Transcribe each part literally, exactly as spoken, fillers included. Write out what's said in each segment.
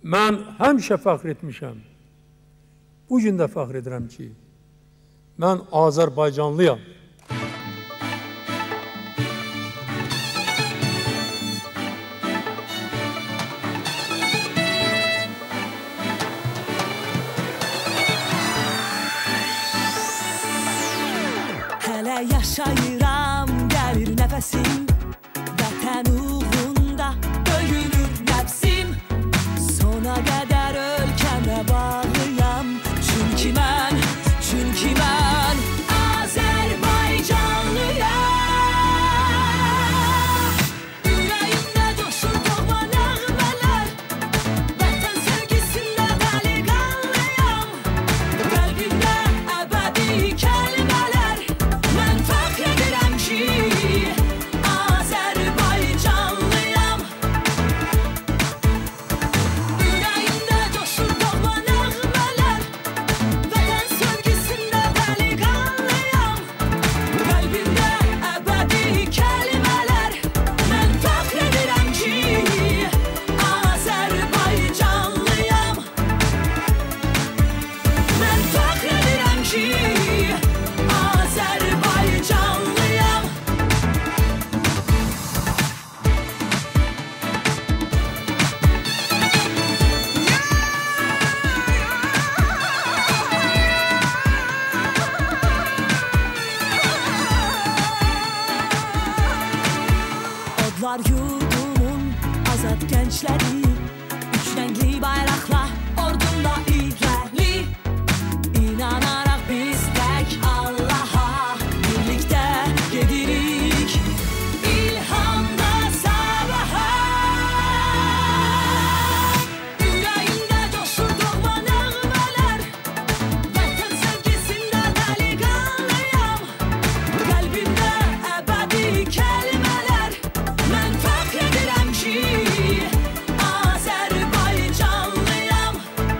mən həmişə fəxr etmişəm. Bugün də fəxr edirəm ki, mən Azərbaycanlıyam. Hələ yaşayıram, gəlir nəfəsim, vətən uğrunda döyünür nəfsim. Sona qədər ölkəmə bağlıyam, çünki mən, çünki mən Azərbaycanlıyam. Ürəyimdə coşur doğma nəğmələr, vətən sevgisində dəliqanlıyam. Qəlbimdə əbədi kəlmələr, mən fəxr edirəm ki, Azərbaycanlıyam. Ürəyimdə coşur doğma nəğmələr, vətən sevgisində dəliqanlıyam. Qəlbimdə əbədi kəlmələr, mən fəxr edirəm ki, Azərbaycanlıyam. Mən fəxr edirəm ki, Azərbaycanlıyam. Odlar yurdumun azad gəncləri, üç rəngli bayraqla ordumda irəli. İnanaraq biz tək Allaha birlikdə gedirik, ilhamda sabaha. Ürəyimdə coşur doğma nəğmələr, vətən sevgisində dəliqanlıyam. Qəlbimdə əbədi kəlmələr, mən fəxr edirəm ki, Azərbaycanlıyam.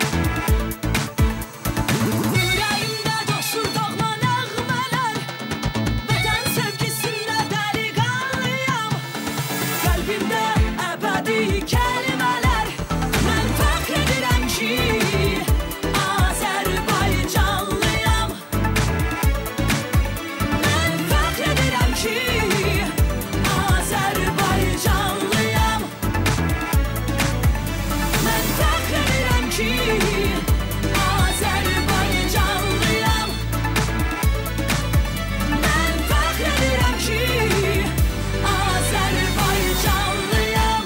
Ürəyimdə coşur doğma nəğmələr, vətən sevgisində dəliqanlıyam. Qəlbimdə əbədi kəlmələr, mən fəxr edirəm ki, Azərbaycanlıyam. Mən fəxr edirəm ki, Azərbaycanlıyam. Mən fəxr edirəm ki, Azərbaycanlıyam. Mən fəxr edirəm ki, Azərbaycanlıyam.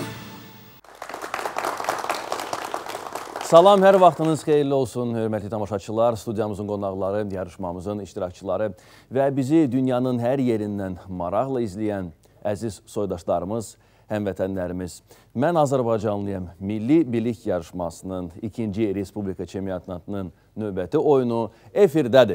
Salam, hər vaxtınız xeyirli olsun, hörmətli tamaşaçılar, studiyamızın qonaqları, yarışmamızın iştirakçıları və bizi dünyanın hər yerindən maraqla izləyən əziz soydaşlarımız, həmvətənlərimiz. Mən Azərbaycanlıyam. Milli Bilik yarışmasının ikinci Respublika çempionatının növbəti oyunu efirdədir.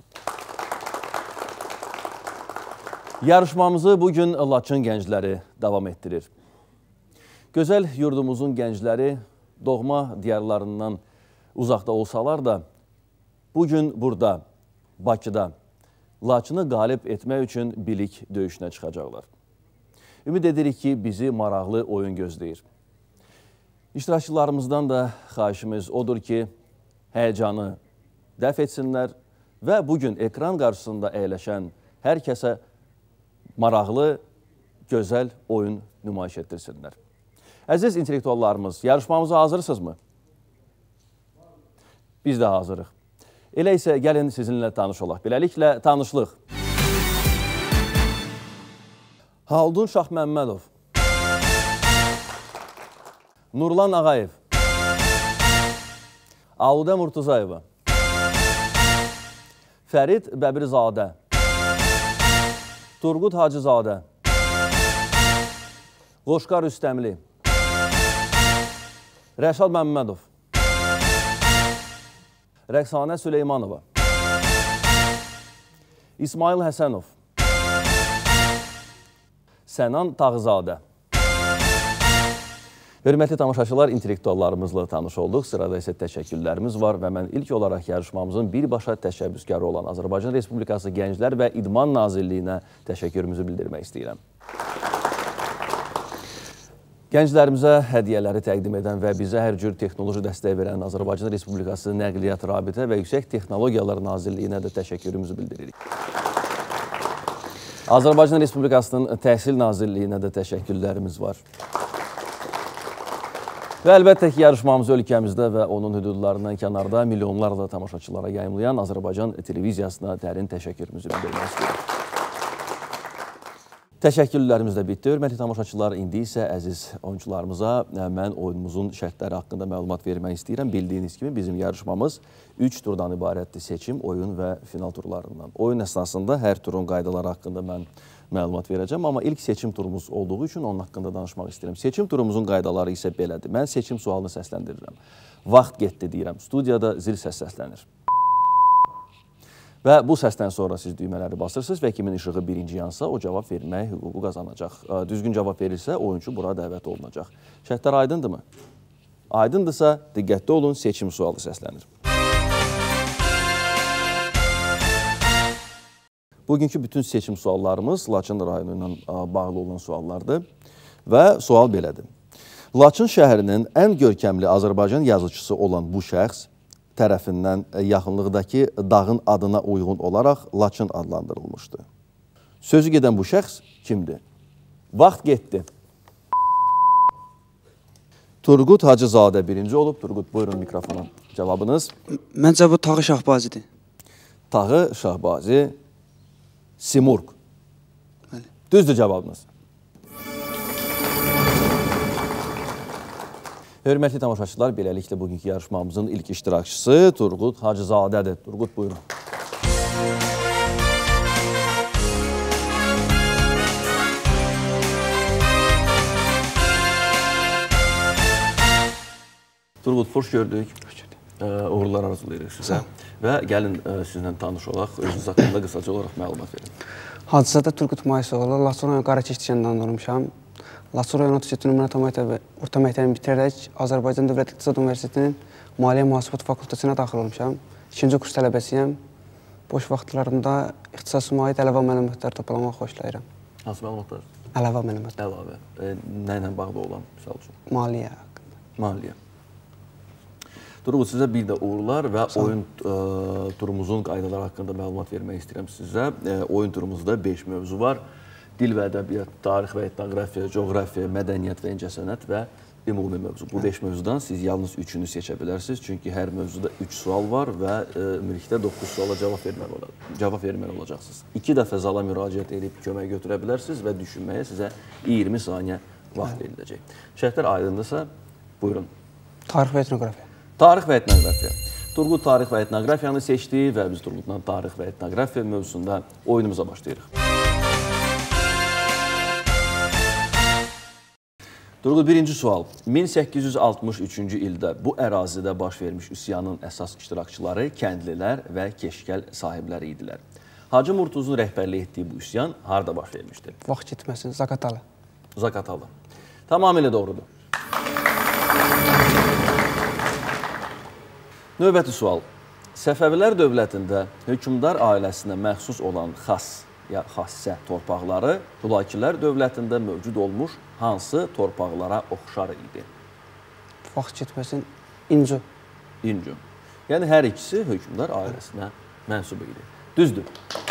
Yarışmamızı bugün Laçın gəncləri davam etdirir. Gözəl yurdumuzun gəncləri doğma diyarlarından uzaqda olsalar da, bugün burada, Bakıda, Laçını qalib etmək üçün bilik döyüşünə çıxacaqlar. Ümid edirik ki, bizi maraqlı oyun gözləyir. İştirakçılarımızdan da xahişimiz odur ki, həyəcanı dəf etsinlər və bugün ekran qarşısında əyləşən hər kəsə maraqlı, gözəl oyun nümayiş etdirsinlər. Əziz intellektuallarımız, yarışmamıza hazırsınızmı? Biz də hazırıq. Elə isə gəlin sizinlə tanış olaq. Beləliklə, tanışlıq. Haldun Şahməmmədov, Nurlan Ağayev, Aludə Murtuzayeva, Fərid Bəbirzadə, Turqud Hacızadə, Qoşqar Üstəmli, Rəşad Məmmədov, Rəqsanə Süleymanova, İsmail Həsənov, Sənan Tağızadə. Hörmətli tamaşaçılar, intellektuallarımızla tanış olduq. Sırada isə təşəkkürlərimiz var və mən ilk olaraq yarışmamızın birbaşa təşəbbüskarı olan Azərbaycan Respublikası Gənclər və İdman Nazirliyinə təşəkkürümüzü bildirmək istəyirəm. Gənclərimizə hədiyyələri təqdim edən və bizə hər cür texnoloji dəstək verən Azərbaycan Respublikası Nəqliyyat Rabitə və Yüksək Texnologiyalar Nazirliyinə də təşəkkürümüzü bildiririk. Azərbaycan Respublikasının Təhsil Nazirliyinə də təşəkkürlərimiz var. Və əlbəttə ki, yarışmamızı ölkəmizdə və onun hüdudlarından kənarda milyonlarla tamaşaçılara yayımlayan Azərbaycan televiziyasına dərin təşəkkürümüzü bildirmək istəyirəm. Təşəkkürlərimiz də bitdi. Hörmətli tamaşaçılar, indi isə əziz oyuncularımıza mən oyunumuzun şərtləri haqqında məlumat vermək istəyirəm. Bildiyiniz kimi bizim yarışmamız üç turdan ibarətdir: seçim, oyun və final turlarından. Oyun əsnasında hər turun qaydaları haqqında mən məlumat verəcəm, amma ilk seçim turumuz olduğu üçün onun haqqında danışmaq istəyirəm. Seçim turumuzun qaydaları isə belədir. Mən seçim sualını səsləndirirəm. Vaxt getdi deyirəm. Studiyada zil səs səslənir. Və bu səsdən sonra siz düymələri basırsınız və kimin işığı birinci yansa o cavab vermək hüququ qazanacaq. Düzgün cavab verirsə oyuncu bura dəvət olunacaq. Şərtlər aydındırmı? Aydındırsa diqqətli olun, seçim sualı səslənir. Bugünkü bütün seçim suallarımız Laçın rayonu ilə bağlı olan suallardır və sual belədir. Laçın şəhərinin ən görkəmli Azərbaycan yazıcısı olan bu şəxs tərəfindən yaxınlıqdakı dağın adına uyğun olaraq Laçın adlandırılmışdı. Sözü gedən bu şəxs kimdir? Vaxt getdi. Turqut Hacızadə birinci olub. Turqut, buyurun mikrofona. Cavabınız? Məncə bu Tağı Şahbazidir. Tağı Şahbazi, Simurq. Düzdür cavabınız. Hörmətli tamaşaçılar, beləliklə bugünkü yarışmamızın ilk iştirakçısı Turqut Hacızadədir. Turqut, buyurun. Turqut, xoş gördük. Uğurlar arzulayırıq sizə. Və gəlin sizlə tanış olaq, özünüz haqqında qısaca olaraq məlumat verin. Hacızadə Turqut Maysoğlu, Laçın rayon Qarakeş kəndində olmuşam. Laçın rayon otuz yeddi nömrə orta məktəbini bitirərək Azərbaycan Dövlət İqtisad Universitetinin Maliyyə Mühasibat Fakültəsinə daxil olmuşam. İkinci kurs tələbəsiyəm. Boş vaxtlarımda ixtisasıma aid əlavə məlumatlar toplamaq xoşlayıram. Hansı məlumatlar? Əlavə məlumatlar. Əlavə. E, nə ilə bağlı olan, misal üçün? Maliyyə haqqında. Maliyyə. Turqut, sizə bir də uğurlar və oyun e, turumuzun qaydaları haqqında məlumat vermək istəyirəm sizə. E, oyun turumuzda beş mövzu var. Dil və ədəbiyyat, tarix və etnografiya, coğrafiya, mədəniyyət və incəsənət və ümumi mövzu. Bu beş mövzudan siz yalnız üçünü seçə bilərsiniz. Çünki hər mövzuda üç sual var və e, ümumilikdə doqquz suala cavab verməli, ola cavab verməli olacaqsınız. İki dəfə zala müraciət edib kömək götürə bilərsiniz və düşünməyə sizə iyirmi saniyə vaxt veriləcək. Şərtlər aydındırsa, buyurun. Tarix və etnografiya. Tarix və etnografiya. Turqut tarix və etnografiyanı seçdi və biz Turqutla tarix və etnografiya mövzusunda oyunumuza başlayırıq. Turqut, birinci sual. min səkkiz yüz altmış üçüncü ildə bu ərazidə baş vermiş üsyanın əsas iştirakçıları kəndlilər və keşkəl sahibləri idilər. Hacı Murtuzun rəhbərlik etdiyi bu üsyan harada baş vermişdir? Vaxt getməsin, Zaqatala. Zaqatala. Tamamilə doğrudur. Növbəti sual. Səfəvilər dövlətində hökmdar ailəsinə məxsus olan xas ya xassə torpaqları Hülakilər dövlətində mövcud olmuş hansı torpaqlara oxşar idi? Vaxt getməsin, İncu. İncu. Yəni hər ikisi hökmdar ailəsinə mənsub idi. Düzdür.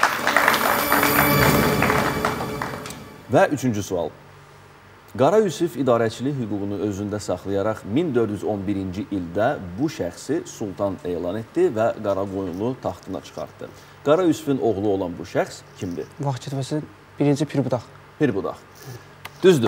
Və üçüncü sual. Qara Yusif idarəçilik hüququnu özündə saxlayaraq min dörd yüz on birinci ildə bu şəxsi sultan elan etdi və Qaraqoyunlu taxtına çıxartdı. Qara Yusifin oğlu olan bu şəxs kimdir? Vaxt getməsin, birinci Pirbudaq. Pirbudaq. Düzdür.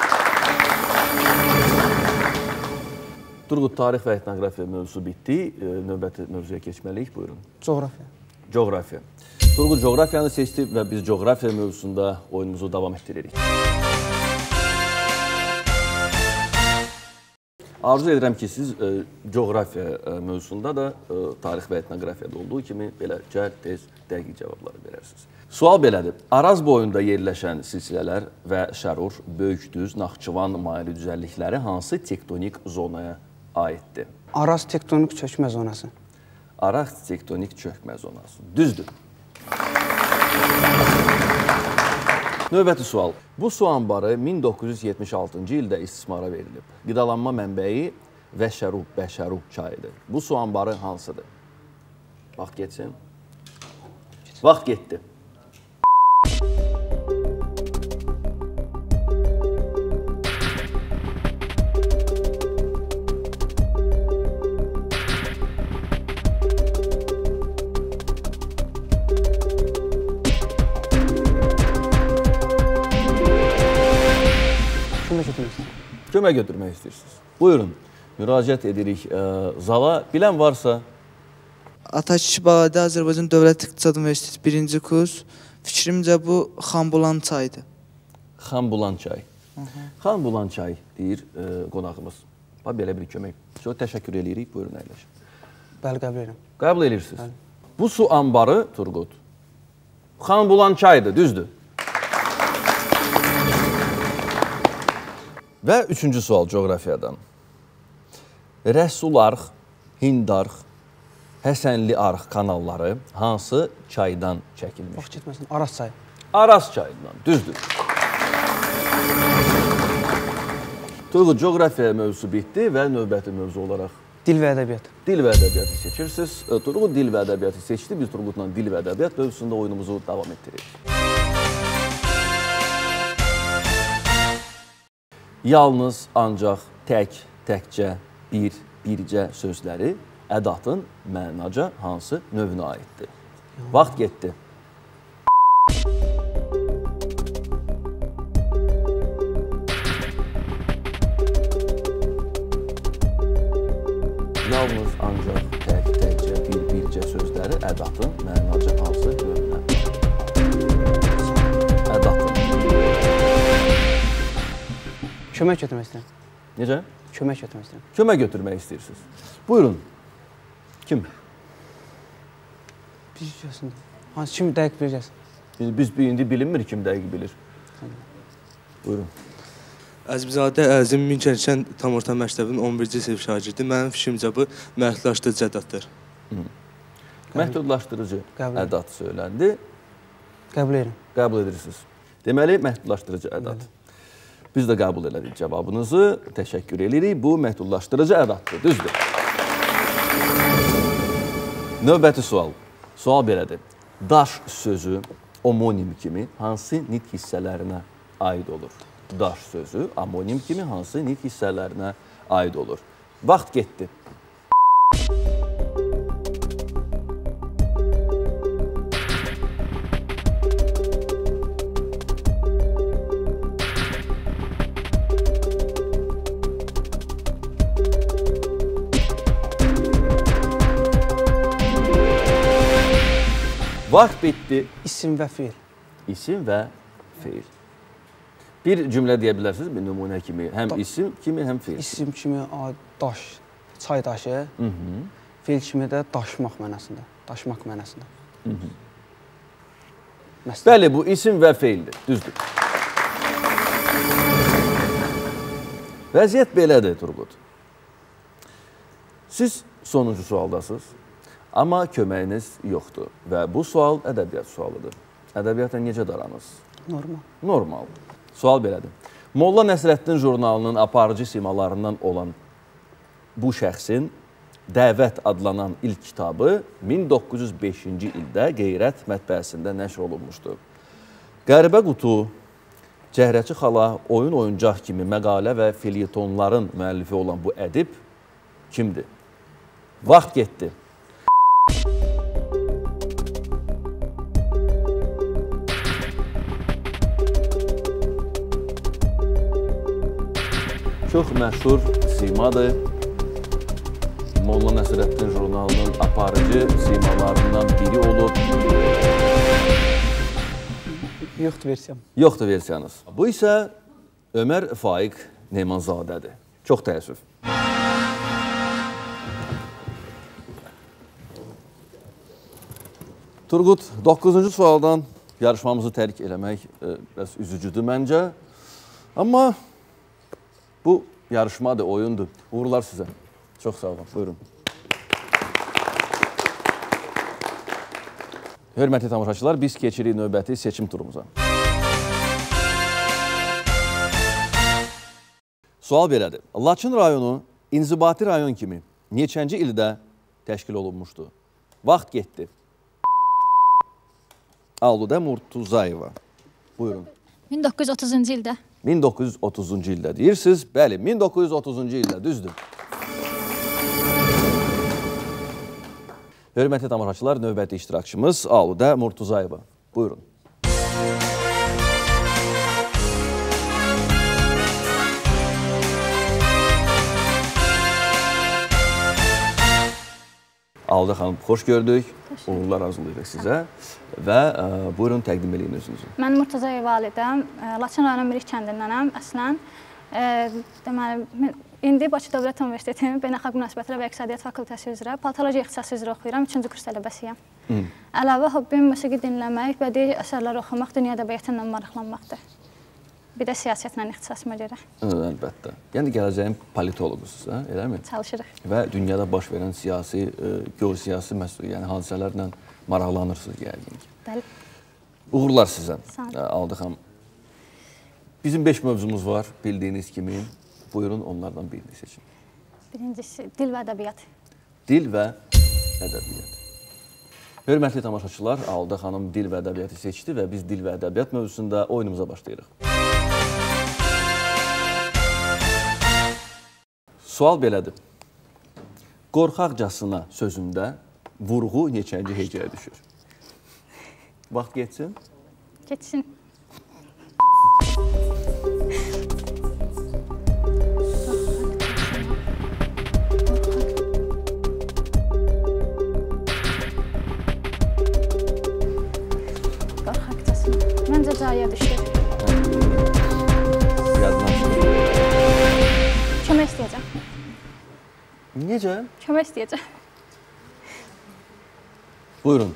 Turqut, tarix və etnografiya mövzusu bitdi. Növbəti mövzuya keçməliyik. Buyurun. Coğrafiya. Coğrafiya. Turqut coğrafiyanı seçdi və biz coğrafiya mövzusunda oyunumuzu davam etdiririk. Arzu edirəm ki, siz e, coğrafiya e, mövzusunda da e, tarix və etnografiyada olduğu kimi belə cəld, tez, dəqiq cavabları verərsiniz. Sual belədir. Araz boyunda yerləşən silsilələr və Şərur, Böyükdüz, Naxçıvan mayili düzəllikləri hansı tektonik zonaya aiddir? Araz tektonik çökmə zonası. Araz tektonik çökmə zonası. Düzdür. Növbəti sual. Bu su anbarı min doqquz yüz yetmiş altıncı ildə istismara verilib. Qidalanma mənbəyi Vəşərub, Bəşərub çayıdır. Bu su anbarı hansıdır? Vaxt getsin. Vaxt getdi. Kömək götürmək istəyirsiniz. Buyurun, müraciət edirik ə, zala. Bilən varsa? Ataş Kişibaladə Azərbaycan Dövlət İqtisad Universiteti birinci kurs. Fikrimcə bu Xanbulan çayıdır. Xanbulan çay. Xanbulan çay deyir ə, qonağımız. Belə bir kömək. Çox təşəkkür edirik. Buyurun, əyləşin. Bəli, qəbul edirəm. Qəbul edirsiniz. Bu su anbarı, Turqut, Xanbulan çayıdır, düzdür. Və üçüncü sual coğrafiyadan. Rəsularx, Hindarx, Həsənli Arx kanalları hansı çaydan çəkilmişdir? Vaxt getməsin, Araz çayı. Araz çayından, düzdür. Turqut, coğrafiya mövzusu bitdi və növbəti mövzu olaraq Dil və ədəbiyyat. Dil və ədəbiyyatı seçirsiniz. Turqut dil və ədəbiyyatı seçdi. Biz Turqutla dil və ədəbiyyat mövzusunda oyunumuzu davam etdiririk. Yalnız, ancaq, tək, təkcə, bir, bircə sözləri ədatın mənaca hansı növünə aiddir? Vaxt getdi. Yalnız, ancaq, tək, təkcə, bir, bircə sözləri ədatın mənaca hansı növünə? Ədatın. Kömək götürmək istəyirəm. Necə? Kömək götürmək istəyirəm. Kömək götürmək istəyirsiniz. Buyurun. Kim? Biləcəsin. Hansı kim dəqiq biləcəsin? Biz, biz indi bilinmir kim dəqiq bilir. Buyurun. Əzmizadə Əzim Minkərkən tam orta məktəbinin on birinci sinif şagirdi. Mənim fikrimcə bu məhdudlaşdırıcı ədatdır. Məhdudlaşdırıcı ədat söyləndi. Qəbul edirəm. Qəbul edirsiniz. Deməli, məhdudlaşdırıcı ədat. Biz də qəbul elədik cavabınızı. Təşəkkür edirik. Bu məhdudlaşdırıcı ədatdır. Düzdür. Növbəti sual. Sual belədir. Daş sözü omonim kimi hansı nitq hissələrinə aid olur? Daş sözü amonim kimi hansı nitq hissələrinə aid olur? Vaxt getdi. Vaxt bitdi. İsim və fiil. İsim və fiil. Bir cümlə deyə bilərsiniz, bir nümunə kimi. Həm da isim kimi, həm fiil. İsim kimi daş, çay daşı. Hı -hı. Fiil kimi də daşmaq mənasında. Daşmaq mənasında. Hı -hı. Bəli, bu isim və fiildir. Düzdür. Vəziyyət belədir, Turqut. Siz sonuncu sualdasınız. Amma köməyiniz yoxdur və bu sual ədəbiyyat sualıdır. Ədəbiyyata necə daranız? Normal. Normal. Sual belədir. Molla Nəsrəddin jurnalının aparıcı simalarından olan bu şəxsin Dəvət adlanan ilk kitabı min doqquz yüz beşinci ildə Qeyrət mətbəəsində nəşr olunmuşdur. Qəribə qutu, Cəhrəçi xala, oyun oyuncaq kimi məqalə və felyetonların müəllifi olan bu ədib kimdir? Vaxt getdi. Çox məşhur simadır. Molla Nəsrəddin jurnalının aparıcı simalarından biri olub. Yoxdur versiyam. Yoxdur versiyanız. Bu isə Ömər Faiq Nemanzadədir. Çox təəssüf. Turqut, doqquzuncu sualdan yarışmamızı tərk eləmək e, biraz üzücüdür məncə. Amma bu yarışmadır, oyundur. Uğurlar sizə. Çox sağ olun. Buyurun. Hörmətli tamaşaçılar, biz keçirik növbəti seçim turumuza. Sual belədir. Laçın rayonu inzibati rayon kimi neçənci ildə təşkil olunmuşdu? Vaxt getdi. Aludə Murtuzayeva. Buyurun. min doqquz yüz otuzuncu ildə. min doqquz yüz otuzuncu ildə deyirsiniz. Bəli, min doqquz yüz otuzuncu ildə, düzdür. Hörmətli tamaşaçılar, növbəti iştirakçımız Aludə Murtuzayeva. Buyurun. Aludə xanım, xoş gördük. Uğurlar arzulayırıq sizə və ə, buyurun təqdim edin özünüzü. Mən Murtuzayeva Alidəm. Laçın rayonu Mirik kəndindənəm əslən. E, deməli, indi Bakı Dövlət Universitetinin Beynəlxalq Münasibətlər və İqtisadiyyat Fakültəsi üzrə patologiya ixtisası üzrə oxuyuram. üçüncü kurs tələbəsiyəm. Hı. Əlavə hobbim musiqi dinləmək, bədii əsərlər oxumaq, dünya ədəbiyyatı ilə maraqlanmaqdır. Bir də siyasətlə ixtisasıma görə. Hı, əlbəttə. Yəni gələcəyin politoloqusunuz, hə? Eləmi? Çalışırıq. Və dünyada baş verən siyasi, e, geosiyasi məsul, yəni hadisələrlə maraqlanırsınız yəqin ki. Bəli. Uğurlar sizə. Sağ olun. Aludə xanım. Bizim beş mövzumuz var, bildiyiniz kimi. Buyurun, onlardan birini seçin. Birincisi, dil və ədəbiyyat. Dil və ədəbiyyat. Hörmətli tamaşaçılar, Aludə xanım dil və ədəbiyyatı seçdi və biz dil və ədəbiyyat mövzusunda oyunumuza başlayırıq. Sual belədir. Qorxaqcasına sözündə vurğu neçənci hecəyə düşür? Vaxt geçsin. Geçsin. Qorxaqcasına. Məncə caya düşür. Yadına düşür. Kömək istəyəcəm. Necə? Kömək istəyəcəm. Buyurun.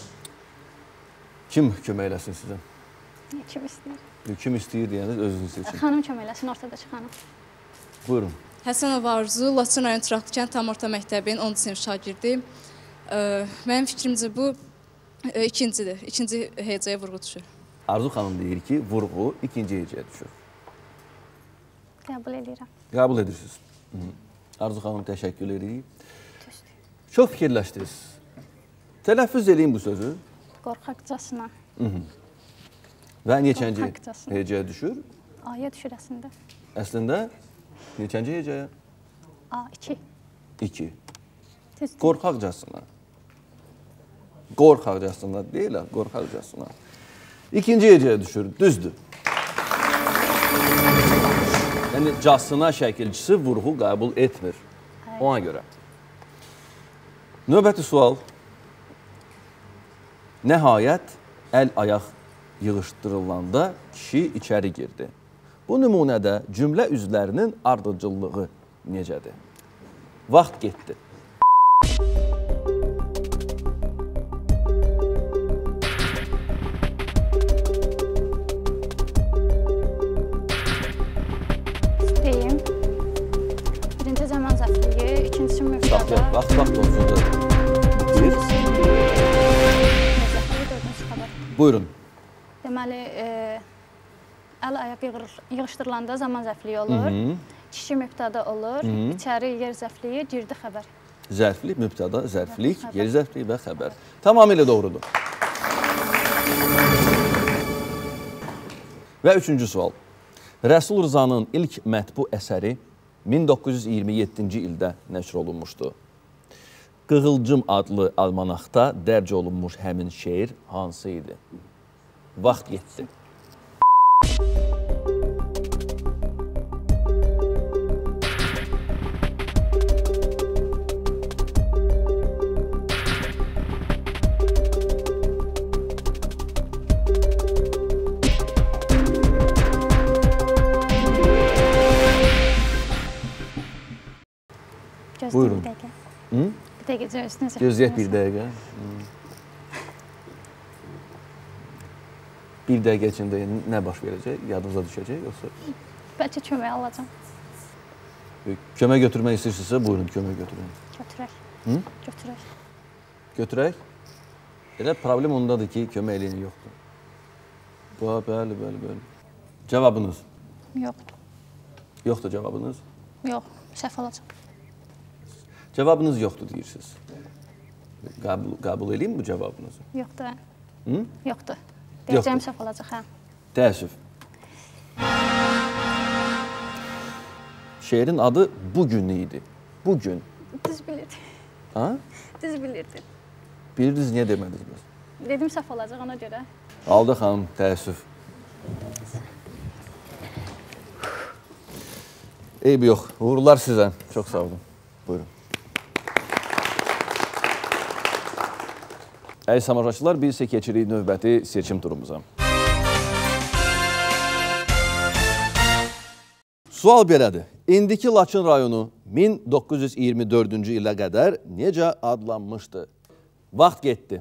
Kim kömək eləsin sizə? Kim istəyir? Kim istəyir deyəniz özünüz seçin. Xanım kömək eləsin, ortadakı xanım. Buyurun. Həsənov Arzu, Laçın rayon Traxtıkənd tam orta məktəbinin onuncu sinif şagirdiyim. Mənim fikrimcə bu e, ikincidir. İkinci hecəyə vurğu düşür. Arzu xanım deyir ki, vurğu ikinci hecəyə düşür. Qəbul edirəm. Qəbul edirsiniz. Hı -hı. Arzu xanım təşəkkür edirik. Çox fikirləşdiniz. Tələffüz edin bu sözü. Qorxaqcasına. Hı -hı. Və neçənci Qorxaqcasına. hecəyə düşür? A'ya düşür əslində. Əslində neçənci hecəyə? A, iki. iki. Düzdür. Qorxaqcasına. Qorxaqcasına deyil, qorxaqcasına. İkinci hecəyə düşür, düzdür. Yəni, casına şəkilçisi vurğu qəbul etmir. Ona görə. Növbəti sual. Nəhayət, əl-ayaq yığışdırılanda kişi içəri girdi. Bu nümunədə cümlə üzvlərinin ardıcıllığı necədir? Vaxt getdi. Deyim. Birinci zaman zəfliyi, ikincisi müftada. Saxlayaq, vaxt, vaxt olsunca bitir. Zəfliyi, dördüncü xəbər. Buyurun. Deməli, e, əl-ayaq yığışdırılanda zaman zəfliyi olur. Hı -hı. Kişi mübtada olur. Hı -hı. İçəri yer zəfliyi, girdi xəbər. Zərflik, mübtada, zərflik, yer zərfliyi və xəbər. Tamamilə doğrudur. Və üçüncü sual. Rəsul Rızanın ilk mətbu əsəri min doqquz yüz iyirmi yeddinci ildə nəşr olunmuşdu. Qığılcım adlı almanaxda dərc olunmuş həmin şeir hansı idi? Vaxt getdi. Buyurun. Bir dəqiqə. Hı? Bir dəqiqə gözünüzü. Gözləyək bir dəqiqə. Bir dəqiqə içində nə baş verəcək? Yadınıza düşəcək yoxsa? Bəlkə kömək alacam. Kömək götürmək istəyirsinizsə, buyurun kömək götürün. Götürək. Hı? Götürək. Götürək. Elə problem ondadır ki, kömək eləyən yoxdur. Bəli, bəli, bəli. Cavabınız? Yox. Yoxdur cavabınız? Yox, səhv olacaq. Cavabınız yoxdur deyirsiniz. Qəbul, qəbul edeyim bu cavabınızı? Yoxdur. Hı? Yoxdur. Deyəcəyim səhv olacaq, hə. Təəssüf. Şeirin adı Bugün idi. Bugün. Düz bilirdi. Ha? Düz bilirdi. Bilirdiniz, niyə demədiniz? Dedim səhv olacaq ona görə. Aldı xanım, təəssüf. Eybi yox, uğurlar sizə. Çox sağ olun. Buyurun. Əziz tamaşaçılar, biz isə keçirik növbəti seçim turumuza. Sual belədir. İndiki Laçın rayonu min doqquz yüz iyirmi dördüncü ilə qədər necə adlanmışdı? Vaxt getdi.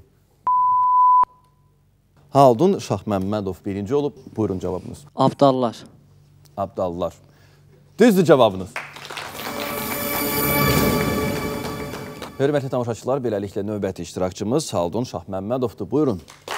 Haldun Şahməmmədov birinci olub. Buyurun cavabınız. Abdallar. Abdallar. Düzdür cavabınız. Hörmətli tamaşaçılar, beləliklə növbəti iştirakçımız Haldun Şahməmmədovdur. Buyurun.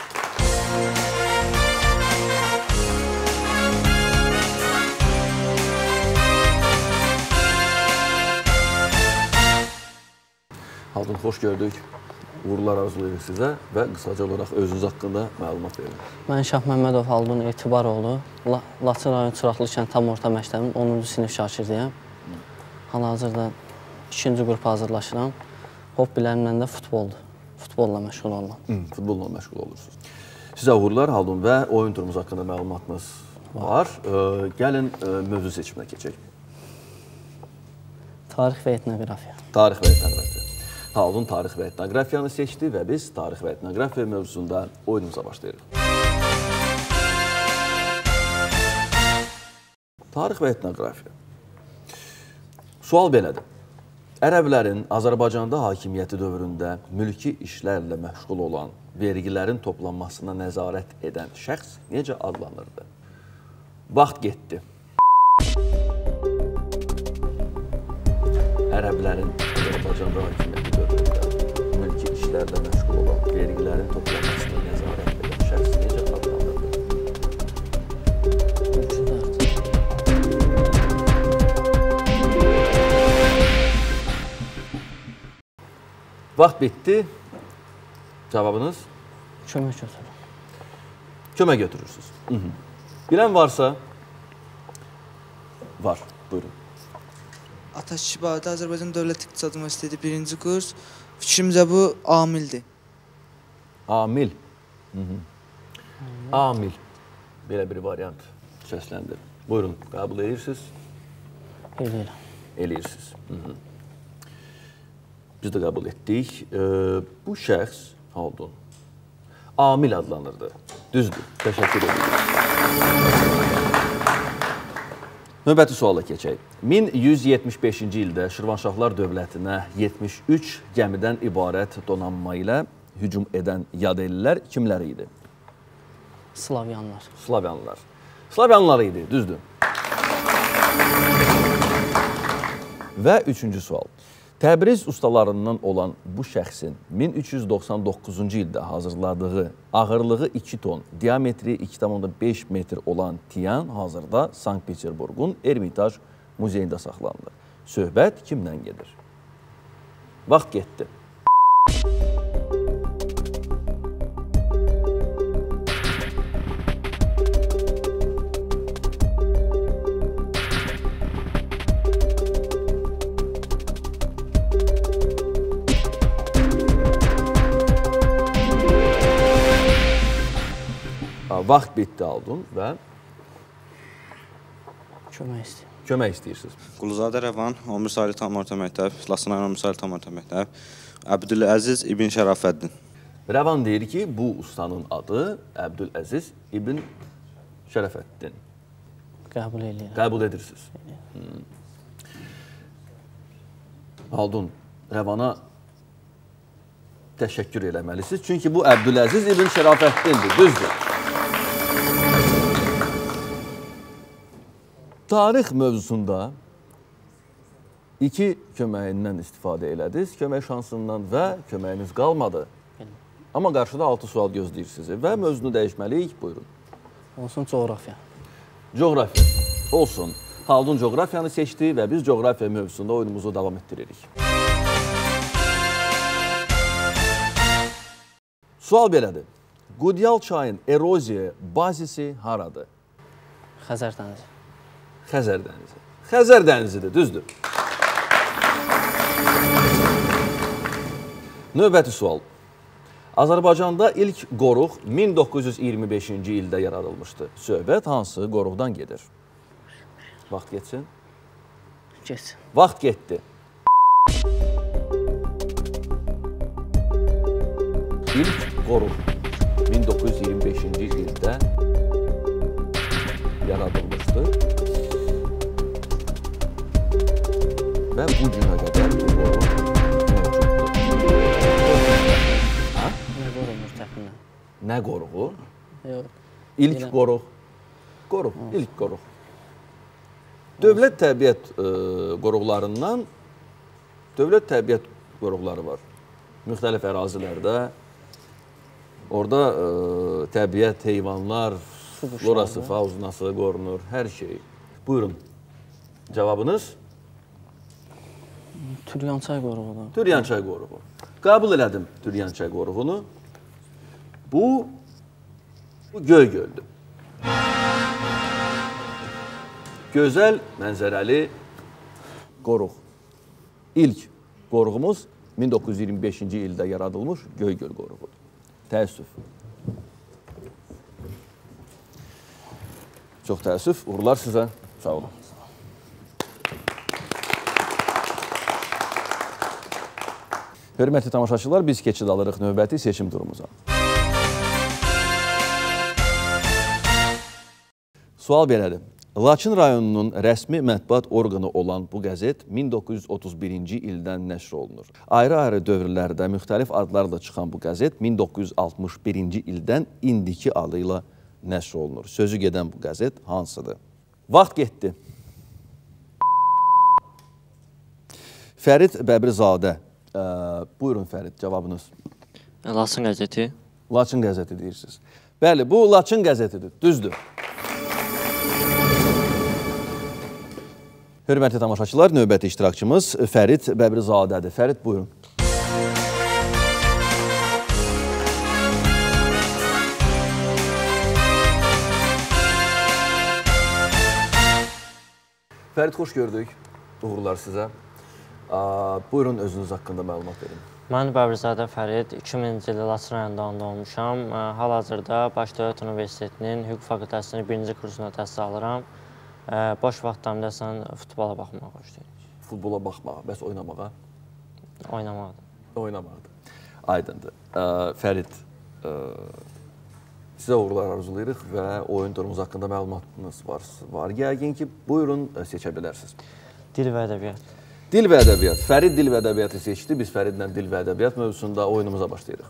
Haldun, xoş gördük. Uğurlar arzulayırıq sizə və qısaca olaraq özünüz haqqında məlumat verin. Mən Şahməmmədov Haldun Etibaroğlu. La Laçın rayon Çıraqlı kənd tam orta məktəbinin onuncu sinif şagirdiyəm. Hal-hazırda ikinci qrupa hazırlaşıram. Hobbilərimlə də futboldur. Futbolla məşğul olmam. Hı, futbolla məşğul olursunuz. Sizə uğurlar Haldun və oyun turumuz haqqında məlumatınız var. E, gəlin e, mövzu seçiminə keçək. Tarix və etnografiya. Tarix və etnografiya. Haldun tarix və etnografiyanı seçdi və biz tarix və etnografiya mövzusunda oyunumuza başlayırıq. Tarix və etnografiya. Sual belədir. Ərəblərin Azərbaycanda hakimiyyəti dövründə mülki işlərlə məşğul olan, vergilərin toplanmasına nəzarət edən şəxs necə adlanırdı? Vaxt getdi. Ərəblərin Azərbaycanda hakimiyyəti dövründə mülki işlərlə məşğul olan, vergilərin toplanmasına nəzarət edən şəxs necə adlanırdı? Vaxt bitdi. Cavabınız? Kömək götürürüm. Kömək götürürsünüz. Hı -hı. Bilən varsa? Var. Buyurun. Ataşki Bağda Azərbaycan Dövlət İqtisad Universiteti birinci kurs. Fikrimcə bu amildir. Amil. Hı -hı. Amil. Belə bir variant səsləndir. Buyurun, qəbul edirsiniz? Eləyirəm. Eləyirsiniz. Hı -hı. Biz də qəbul etdik. E, bu şəxs, Haldun, amil adlanırdı. Düzdür. Təşəkkür edirik. Növbəti suala keçək. min yüz yetmiş beşinci ildə Şirvanşahlar dövlətinə yetmiş üç gəmidən ibarət donanma ilə hücum edən yad ellilər kimlər idi? Slavyanlar. Slavyanlar. Slavyanlar idi, düzdür. Və üçüncü sual. Təbriz ustalarından olan bu şəxsin min üç yüz doxsan doqquzuncu ildə hazırladığı ağırlığı iki ton, diametri iki tam beş metr olan Tiyan hazırda Sankt-Peterburqun Ermitaj muzeyində saxlanılır. Söhbət kimdən gedir? Vaxt getdi. Vaxt bitdi Haldun və kömək istəyir. Kömək istəyirsiniz. Quluzadə Rəvan, on bir saylı tam orta məktəb, Laçın rayon on bir saylı tam orta məktəb, Əbdüləziz İbn Şərafəddin. Rəvan deyir ki, bu ustanın adı Əbdüləziz İbn Şərafəddin. Qəbul edirəm. Qəbul edirsiniz. Hmm. Haldun, Rəvana təşəkkür eləməlisiniz. Çünki bu Əbdüləziz İbn Şərafəddindir, düzdür. Tarix mövzusunda iki köməyindən istifadə elədiniz, kömək şansından və köməyiniz qalmadı. Amma qarşıda altı sual gözləyir sizi və mövzunu dəyişməliyik, buyurun. Olsun coğrafiya. Coğrafiya, olsun. Xaldun coğrafiyanı seçdi və biz coğrafiya mövzusunda oyunumuzu davam etdiririk. Sual belədir. Qudyal çayın eroziya bazisi haradır? Xəzər dənizi. Xəzər dənizi. Xəzər dənizidir, düzdür. Növbəti sual. Azərbaycanda ilk qoruq min doqquz yüz iyirmi beşinci ildə yaradılmışdı. Söhbət hansı qoruqdan gedir? Vaxt geçsin. Geçsin. Vaxt getdi. İlk qoruq min doqquz yüz iyirmi beşinci ildə yaradılmışdı. Və bu günə qədər bu qoruq Nə qoruğu? Yox. İlk qoruq. Qoruq, ilk qoruq. Dövlət təbiət qoruqlarından dövlət təbiət qoruqları var. Müxtəlif ərazilərdə. Orada təbiət, heyvanlar, florası, faunası qorunur, hər şey. Buyurun. Cavabınız? Türyançay qoruğudur. Türyançay qoruğu. Qəbul elədim Türyançay qoruğunu. Bu, bu Göygöldür. Gözəl mənzərəli qoruq. İlk qoruğumuz min doqquz yüz iyirmi beşinci ildə yaradılmış Göygöl qoruğudur. Təəssüf. Çox təəssüf. Uğurlar sizə. Sağ olun. Hörmətli tamaşaçılar, biz keçid alırıq növbəti seçim turumuza. Sual belədir. Laçın rayonunun rəsmi mətbuat orqanı olan bu qəzet min doqquz yüz otuz birinci ildən nəşr olunur. Ayrı-ayrı dövrlərdə müxtəlif adlarla çıxan bu qəzet min doqquz yüz altmış birinci ildən indiki adı ilə nəşr olunur. Sözü gedən bu qəzet hansıdır? Vaxt getdi. Fərid Bəbirzadə. Buyurun Fərid, cavabınız. Laçın qəzeti. Laçın qəzeti deyirsiniz. Bəli, bu Laçın qəzetidir, düzdür. Hörmətli tamaşaçılar, növbəti iştirakçımız Fərid Bəbirzadədir. Fərid, buyurun. Fərid, xoş gördük. Uğurlar sizə. Buyurun, özünüz haqqında məlumat verin. Mən Bəbirzadə Fərid, iki minci ildə Laçın rayonunda olmuşam. Hal-hazırda Bakı Dövlət Universitetinin hüquq fakültəsinin birinci kursuna təhsil alıram. Boş vaxtlarımda sən futbola baxmağa başlayıram. Futbola baxmağa, bəs oynamağa? Oynamaqdır. Oynamaqdır. Aydındır. Fərid, sizə uğurlar arzulayırıq və oyun turumuz haqqında məlumatınız var. Yəqin ki, buyurun, seçə bilərsiniz. Dil və ədəbiyyat. Dil və ədəbiyyat. Fərid dil və ədəbiyyatı seçdi. Biz Fəridlə dil və ədəbiyyat mövzusunda oyunumuza başlayırıq.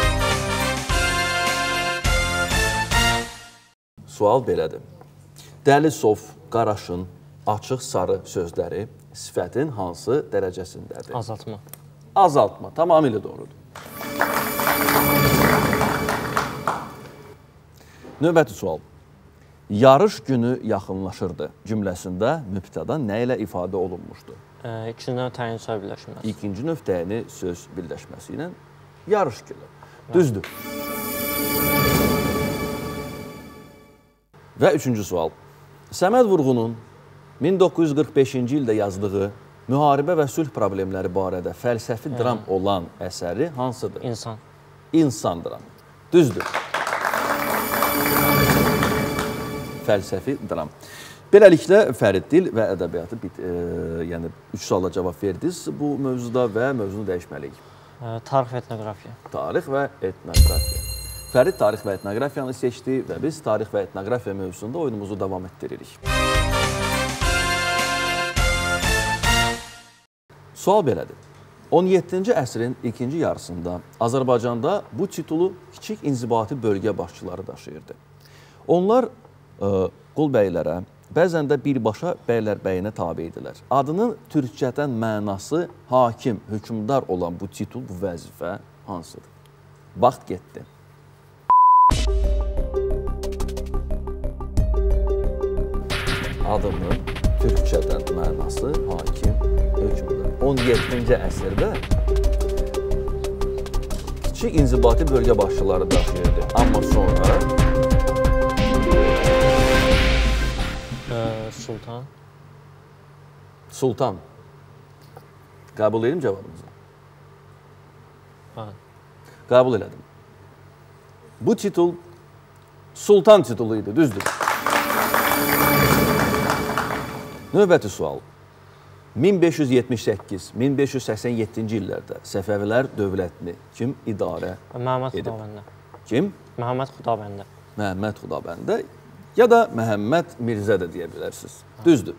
Sual belədir. Dəlisov, Qaraşın, açıq sarı sözləri sifətin hansı dərəcəsindədir? Azaltma. Azaltma. Tamamilə doğrudur. Növbəti sual. Yarış günü yaxınlaşırdı cümləsində mübtəda nə ilə ifadə olunmuşdur? İkinci növ təyin söz birləşməsi. İkinci növ təyini söz birləşməsi ilə yarış günü. Düzdür. Və üçüncü sual. Səməd Vurğunun min doqquz yüz qırx beşinci ildə yazdığı müharibə və sülh problemləri barədə fəlsəfi dram olan əsəri hansıdır? İnsan. İnsan dramı. Düzdür. Fəlsəfi dram. Beləliklə, Fərid dil və ədəbiyyatı yəni üç sualla cavab verdiniz bu mövzuda və mövzunu dəyişməliyik. Tarix və etnografiya. Tarix və etnografiya. Fərid tarix və etnografiyanı seçdi və biz tarix və etnografiya mövzusunda oyunumuzu davam etdiririk. Sual belədir. on yeddinci əsrin ikinci yarısında Azərbaycanda bu titulu kiçik inzibati bölgə başçıları daşıyırdı. Onlar qul bəylərə, bəzən də birbaşa bəylərbəyinə tabi idilər. Adının türkçədən mənası hakim, hökmdar olan bu titul, bu vəzifə hansıdır? Vaxt getdi. Adını türkçədən mənası hakim, hökmdar. on yeddinci əsrdə kiçik inzibati bölgə başçıları daşıyırdı. Amma sonra Sultan. Sultan. Qəbul edim cavabınızı? Bəli. Qəbul elədim. Bu titul Sultan titulu idi, düzdür. Növbəti sual. min beş yüz yetmiş səkkiz min beş yüz səksən yeddinci illərdə Səfəvilər dövlətini kim idarə Məhəmməd edib? Xudabəndə. Kim? Məhəmməd Xudabəndə. Məhəmməd Xudabəndə ya da Məhəmməd Mirzə də deyə bilərsiniz. Düzdür.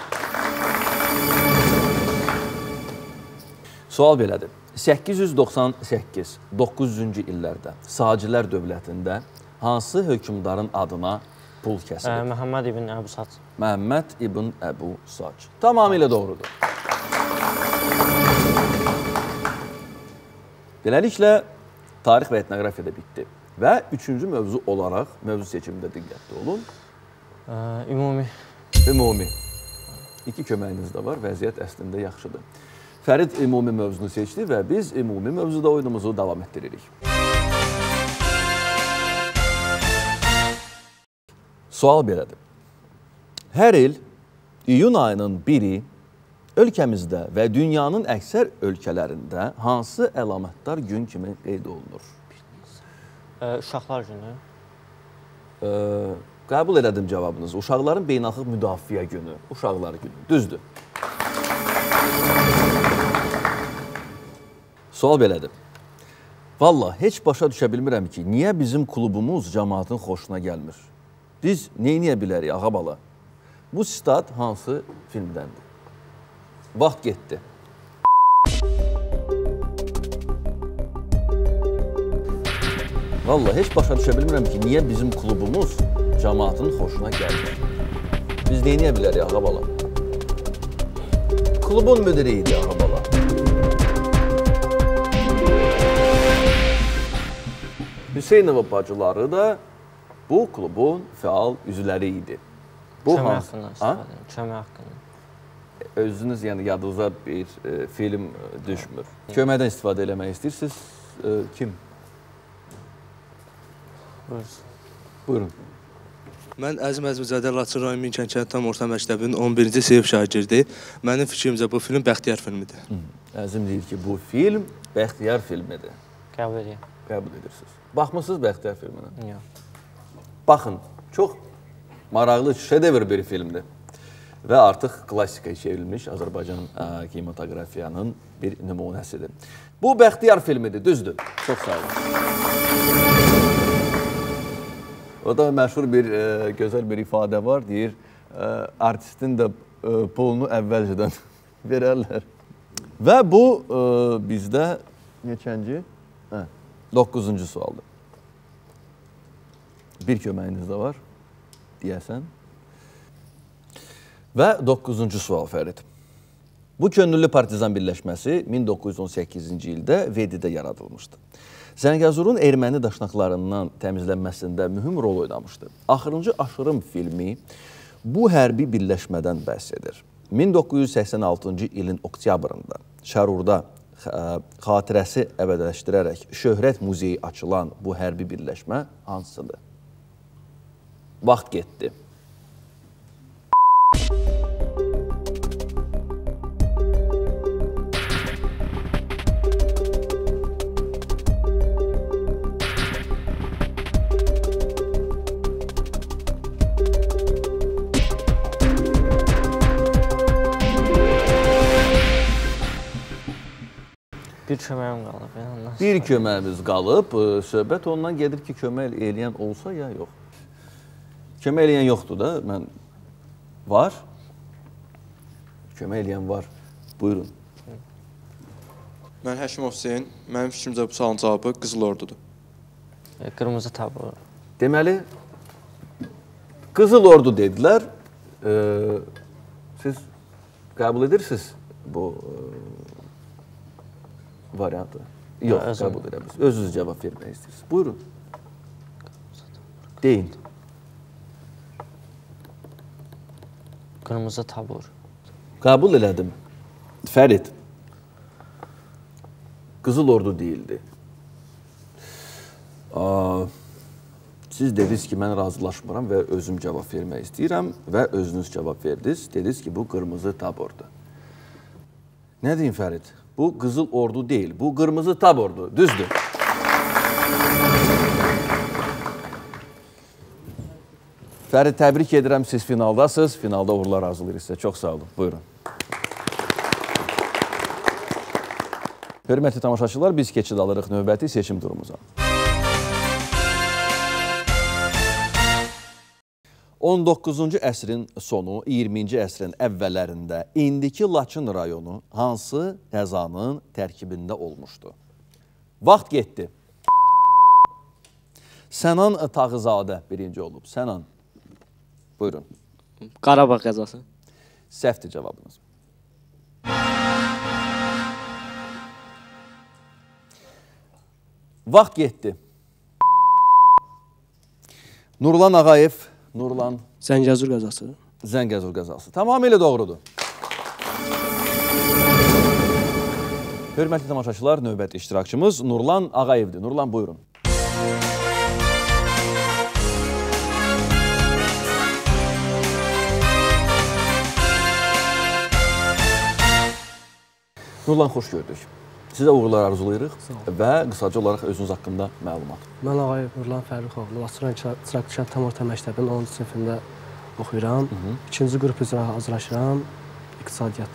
Sual belədir. səkkiz yüz doxsan səkkiz doqquz yüzüncü illərdə Sacilər dövlətində hansı hökmdarın adına pul kəsilir? Məhəmməd ibn Əbu Sac. Məhəmməd ibn Əbu Sac. Tamamilə doğrudur. Beləliklə, tarix və etnografiya da bitdi. Və üçüncü mövzu olaraq, mövzu seçimində diqqətli olun. Ümumi. Ümumi. İki köməyiniz də var, vəziyyət əslində yaxşıdır. Fərid ümumi mövzunu seçdi və biz ümumi mövzuda oyunumuzu davam etdiririk. Sual belədir. Hər il iyun ayının biri ölkəmizdə və dünyanın əksər ölkələrində hansı əlamətdar gün kimi qeyd olunur? Uşaqlar günü. Qəbul elədim cavabınızı. Uşaqların beynəlxalq müdafiə günü, uşaqlar günü. Düzdür. Sual belədir. Valla, heç başa düşə bilmirəm ki, niyə bizim klubumuz cəmaatın xoşuna gəlmir? Biz neyniyə bilərik, ağa bala? Bu sitat hansı filmdəndir? Vaxt getdi. Valla, heç başa düşə bilmirəm ki, niyə bizim klubumuz cəmaatın xoşuna gəlmir? Biz neyniyə bilərik, ağa bala? Klubun müdiri idi, ağa bala. Hüseynova bacıları da bu klubun fəal üzvləri idi. Bu Kömək haqqında istifadə edir. Kömək haqqında. Özünüz, yəni yadınıza bir e, film düşmür. Köməkdən istifadə eləmək istəyirsiniz. E, kim? Buyursun. Buyurun. Mən Əzim Əzmizadə Laçın rayon Minkənd tam orta məktəbinin on birinci sinif şagirdi. Mənim fikrimcə bu film Bəxtiyar filmidir. Hı. Əzim deyir ki, bu film Bəxtiyar filmidir. Qəbul edirəm. Qəbul edirsiniz. Baxmısınız Bəxtiyar filminə? Yox. Baxın, çox maraqlı, şedevr bir filmdir. Və artıq klassikaya çevrilmiş Azərbaycan kinematografiyanın bir nümunəsidir. Bu Bəxtiyar filmidir, düzdür. Çox sağ olun. O da məşhur bir, e, gözəl bir ifadə var, deyir, e, artistin də e, pulunu əvvəlcədən verərlər. Və bu e, bizdə neçənci? Hə, doqquzuncu sualdır. Bir köməyiniz də var, deyəsən. Və doqquzuncu sual Fərid. Bu könüllü partizan birləşməsi min doqquz yüz on səkkizinci ildə Vedidə yaradılmışdı. Zəngəzurun erməni daşnaqlarından təmizlənməsində mühüm rol oynamışdı. Axırıncı Aşırım filmi bu hərbi birləşmədən bəhs edir. min doqquz yüz səksən altıncı ilin oktyabrında Şərurda xatirəsi əbədiləşdirərək Şöhrət muzeyi açılan bu hərbi birləşmə hansıdır? Vaxt getdi. Bir köməyim qalıb. Yəni. Bir köməyimiz qalıb. Söhbət ondan gedir ki, kömək eləyən olsa ya yox. Kömək eləyən yoxdur da. Mən var. Kömək eləyən var. Buyurun. Mən Həkimov Hüseyn. Mənim fikrimcə bu sualın cavabı Qızıl Ordudur. E, qırmızı tablo. Deməli, Qızıl Ordu dedilər. E, siz qəbul edirsiniz bu e, variantı? Yox, Özüm. qəbul edəbilirsiniz. Özünüz cavab vermək istəyirsiniz. Buyurun. Deyin. qırmızı tabur. Qəbul elədim. Fərid. Qızıl Ordu deyildi. Aa, siz dediniz ki, mən razılaşmıram və özüm cavab vermək istəyirəm və özünüz cavab verdiniz. Dediniz ki, bu qırmızı tabordur. Nə deyim Fərid? Bu Qızıl Ordu deyil, bu qırmızı tabordur. Düzdür. Fərid, təbrik edirəm, siz finaldasınız. Finalda uğurlar arzulayırıq sizə. Çox sağ olun. Buyurun. Hörmətli tamaşaçılar, biz keçid alırıq növbəti seçim durumuza. on doqquzuncu əsrin sonu, iyirminci əsrin əvvəllərində indiki Laçın rayonu hansı qəzanın tərkibində olmuşdu? Vaxt getdi. Sənan Tağızadə birinci olub. Sənan, buyurun. Qarabağ qəzası. Səhvdir cavabınız. Vaxt getdi. Nurlan Ağayev, Nurlan. Zəngəzur qəzası. Zəngəzur qəzası. Tamamilə doğrudur. Hörmətli tamaşaçılar, növbəti iştirakçımız Nurlan Ağayevdir. Nurlan, buyurun. Nurlan, xoş gördük. Sizə uğurlar arzulayırıq və qısaca olaraq özünüz haqqında məlumat. Mən Ağayev Nurlan Fərruxoğlu, Laçın Çıraklı tam orta məktəbinin onuncu sinifində oxuyuram. İkinci qrup üzrə hazırlaşıram, iqtisadiyyat.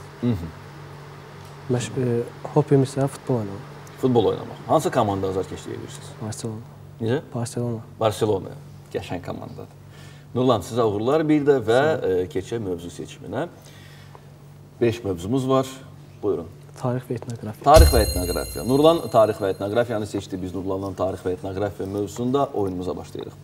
Hobim isə futbol oynamaq. Futbol oynamaq. Hansı komanda azarkeşlik edirsiniz? Barcelona. Necə? Barcelona. Barcelona. Qəşəng komandadır. Nurlan, sizə uğurlar bir də və keçək mövzu seçiminə. Beş mövzumuz var. Buyurun. Tarix və etnografiya. Tarix və etnografiya. Nurlan tarix və etnografiyanı seçdi. Biz Nurlanla tarix və etnografiya mövzusunda oyunumuza başlayırıq.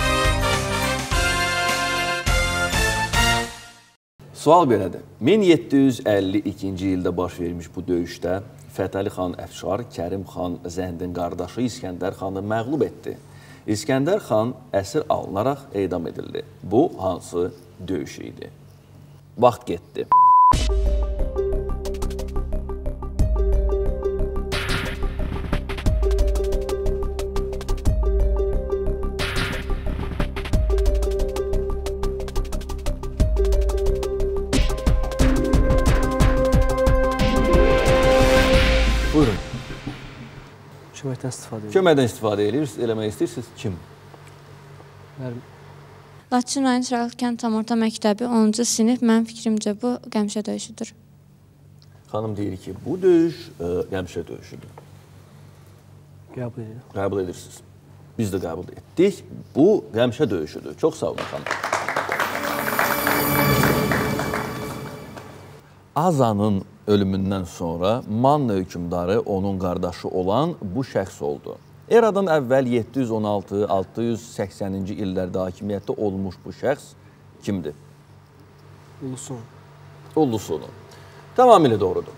Sual belədir. min yeddi yüz əlli ikinci ildə baş vermiş bu döyüşdə Fətəli xan Əfşar Kərim xan Zəndin qardaşı İskəndər xanı məğlub etdi. İskəndər xan əsir alınaraq edam edildi. Bu hansı döyüş idi? Vaxt getdi. Buyurun. Köməkdən istifadə edirsiniz. Köməkdən istifadə edirsiniz, eləmək istəyirsiniz. Kim? Laçın rayon Çıraklı kənd tam orta məktəbi onuncu sinif. Mənim fikrimcə bu Qəmişə döyüşüdür. Xanım deyir ki, bu döyüş ə, Qəmişə döyüşüdür. Qəbul edirəm. Qəbul edirsiniz. Biz də qəbul etdik. Bu Qəmişə döyüşüdür. Çox sağ olun xanım. Azanın ölümündən sonra Manna hökmdarı onun qardaşı olan bu şəxs oldu. Eradan əvvəl yeddi yüz on altı altı yüz səksəninci illərdə hakimiyyətdə olmuş bu şəxs kimdir? Ullusun. Ullusunu. Tamamilə doğrudur.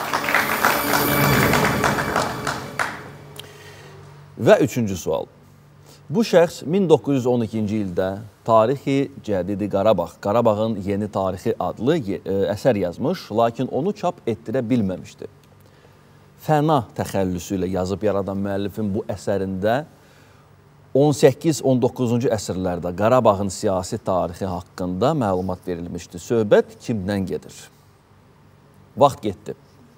Və üçüncü sual. Bu şəxs min doqquz yüz on ikinci ildə Tarixi Cədidi Qarabağ, Qarabağın Yeni Tarixi adlı əsər yazmış, lakin onu çap etdirə bilməmişdi. Fəna təxəllüsü ilə yazıb yaradan müəllifin bu əsərində on səkkiz on doqquzuncu əsrlərdə Qarabağın siyasi tarixi haqqında məlumat verilmişdi. Söhbət kimdən gedir? Vaxt getdi.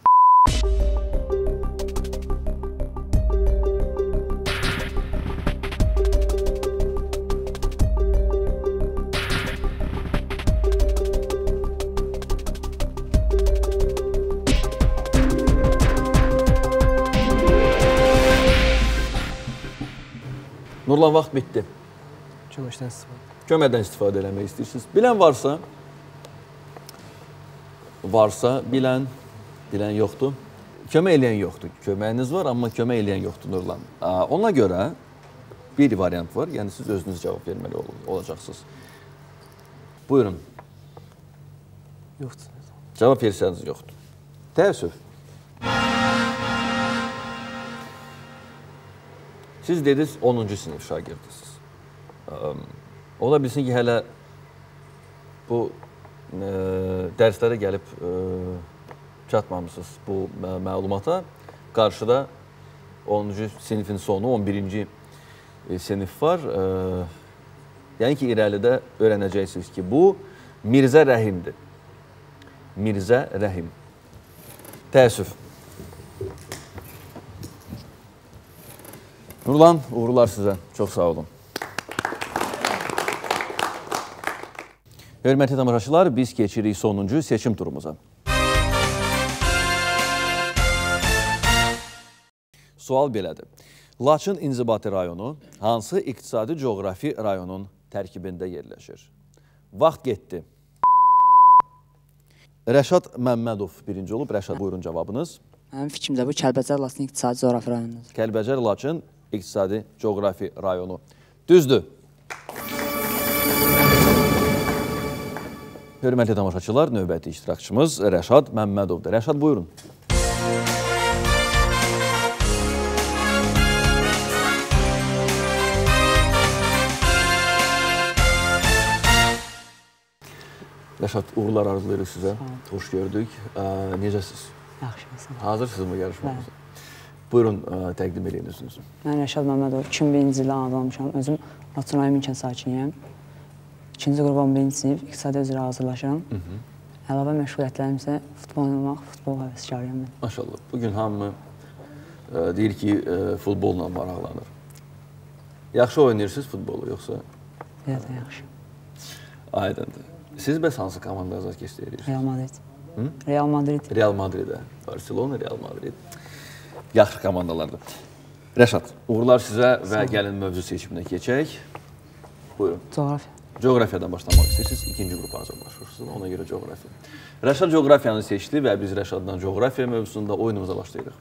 Nurlan, vaxt bitdi. Köməkdən istifadə. Köməkdən istifadə eləmək istəyirsiniz. Bilən varsa, varsa bilən, bilən yoxdur. Kömək eləyən yoxdur. Köməyiniz var, amma kömək eləyən yoxdur Nurlan. Ona görə bir variant var, yəni siz özünüz cavab verməli olacaqsınız. Buyurun. Yoxdur. Cavab versəniz yoxdur. Təəssüf. Siz dediniz onuncu sinif şagirdisiniz. Ola bilsin ki, hələ bu dərslərə gəlib çatmamışsınız bu məlumata. Qarşıda onuncu sinifin sonu, on birinci sinif var. Yəni ki, irəlidə öyrənəcəksiniz ki, bu Mirzə Rəhimdir. Mirzə Rəhim. Təəssüf. Nurlan, uğurlar sizə. Çox sağ olun. Hörmətli tamaşaçılar, biz keçirik sonuncu seçim turumuza. Sual belədir. Laçın İnzibati rayonu hansı iqtisadi coğrafi rayonun tərkibində yerləşir? Vaxt getdi. Rəşad Məmmədov birinci olub. Rəşad, buyurun cavabınız. Mənim fikrimdə bu Kəlbəcər Laçın iqtisadi coğrafi rayonudur. Kəlbəcər Laçın iqtisadi coğrafi rayonu. Düzdür. Hörmətli tamaşaçılar, növbəti iştirakçımız Rəşad Məmmədovdur. Rəşad, buyurun. Rəşad, uğurlar arzulayırıq sizə. Xoş gördük. Necəsiz? Yaxşı. Hazırsınızmı yarışmamıza? Buyurun, təqdim edin özünüzü. Mən Rəşad Məmmədov, iki min birinci ildə anadan özüm Laçın rayon Minkən sakiniyəm. İkinci qrup on birinci sinif, iqtisadi üzrə hazırlaşıram. Əlavə məşğuliyyətlərim isə futbol oynamaq, futbol həvəskarıyam mən. Maşallah. Bugün hamı deyir ki, futbolla maraqlanır. Yaxşı oynayırsınız futbolu, yoxsa? Evet, yaxşı. Aydındır. Siz bəs hansı komanda azarkeş deyirsiniz? Real Madrid. Real Madrid. Real Madrid'ə. Barcelona, Real Madrid. Yaxşı komandalardır. Rəşad, uğurlar sizə və gəlin mövzu seçiminə keçək. Buyurun. Coğrafiya. Coğrafiyadan başlamaq istəyirsiniz. İkinci qrupa hazırlaşırsınız. Ona görə coğrafiya. Rəşad coğrafiyanı seçdi və biz Rəşaddan coğrafiya mövzusunda oyunumuza başlayırıq.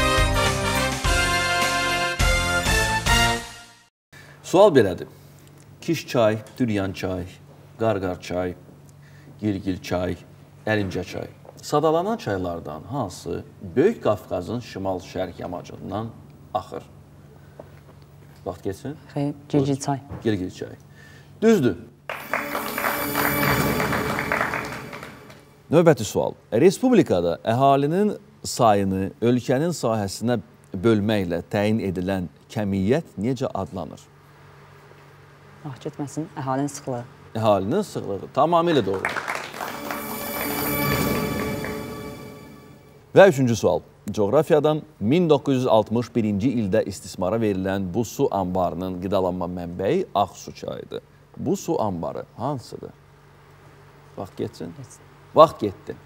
Sual belədir. Kiş çay, Düryan çay, Qarqar çay, Gilgil çay, Əlincə çay. Sadalanan çaylardan hansı Böyük Qafqazın şimal-şərq yamacından axır? Vaxt geçsin. Xeyr, Gilgil çay. Gilgil çay. Düzdür. Növbəti sual. Respublikada əhalinin sayını ölkənin sahəsinə bölməklə təyin edilən kəmiyyət necə adlanır? Vaxt getməsin, əhalinin sıxlığı. Əhalinin sıxlığı. Tamamilə doğrudur. Və üçüncü sual. Coğrafiyadan min doqquz yüz altmış birinci ildə istismara verilən bu su anbarının qidalanma mənbəyi Ağsu çayıdır. Bu su anbarı hansıdır? Vaxt geçsin. Geçsin. Vaxt getdi.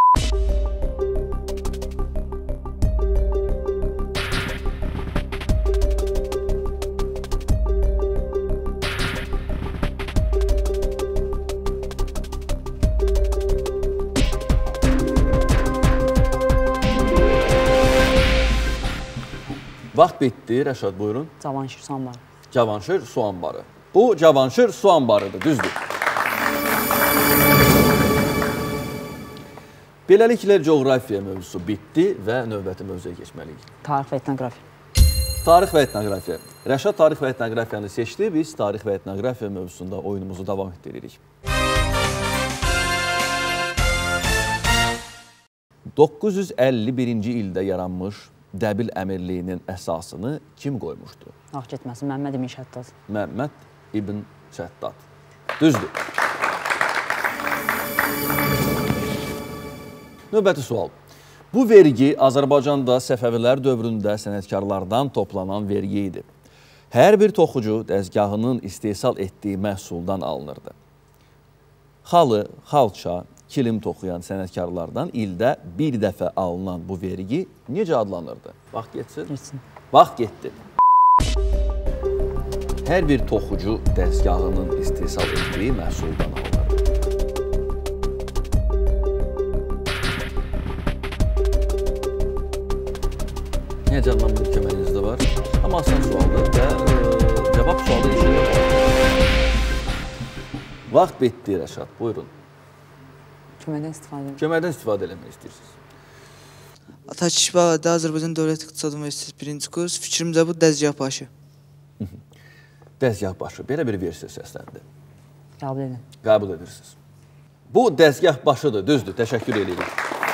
Vaxt bitdi. Rəşad, buyurun. Cavanşir su anbarı. Cavanşir su anbarı. Bu Cavanşir su anbarıdır, düzdür. Beləliklə, coğrafiya mövzusu bitdi və növbəti mövzuya keçməliyik. Tarix və etnografiya. Tarix və etnografiya. Rəşad tarix və etnografiyanı seçdi. Biz tarix və etnografiya mövzusunda oyunumuzu davam etdiririk. doqquz yüz əlli birinci ildə yaranmış Dəbil əmirliyinin əsasını kim qoymuşdu? Vaxt getməsin, Məmməd İbn Şəddad. Məmməd İbn Şəddad. Düzdür. Növbəti sual. Bu vergi Azərbaycanda Səfəvilər dövründə sənətkarlardan toplanan vergi idi. Hər bir toxucu dəzgahının istehsal etdiyi məhsuldan alınırdı. Xalı, xalça, kilim toxuyan sənətkarlardan ildə bir dəfə alınan bu vergi necə adlanırdı? Vaxt geçsin. Geçsin. Vaxt getdi. Hər bir toxucu dəzgahının istehsal etdiyi məhsuldan alınırdı. Həyəcandan bu köməyinizdə var. Amma asan sualdır və e, cavab sualı işində var. Vaxt bitdi, Rəşad. Buyurun. Köməkdən istifadə edir. Köməkdən istifadə eləmək istəyirsiniz. Atakişi Bağda Azərbaycan Dövlət İqtisad Universiteti birinci kurs. Fikrimcə bu dəzgah başı. Dəzgah başı. Belə bir versiya səsləndi. Qəbul edin. Qəbul edirsiniz. Bu dəzgah başıdır, düzdür. Təşəkkür edirik.